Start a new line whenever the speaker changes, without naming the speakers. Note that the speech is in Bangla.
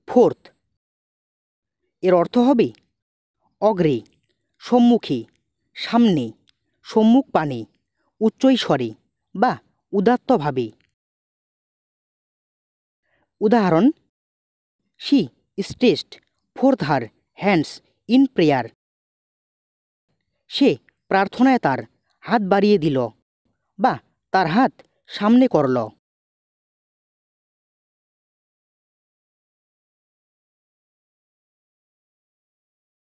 ফোর্থ এর অর্থ হবে অগ্রে, সম্মুখে, সামনে, সম্মুখপানে, উচ্চৈস্বরে বা উদাত্তভাবে। উদাহরণ, she stretched forth her hands in prayer. সে প্রার্থনায় তার হাত বাড়িয়ে দিল বা তার হাত সামনে করল।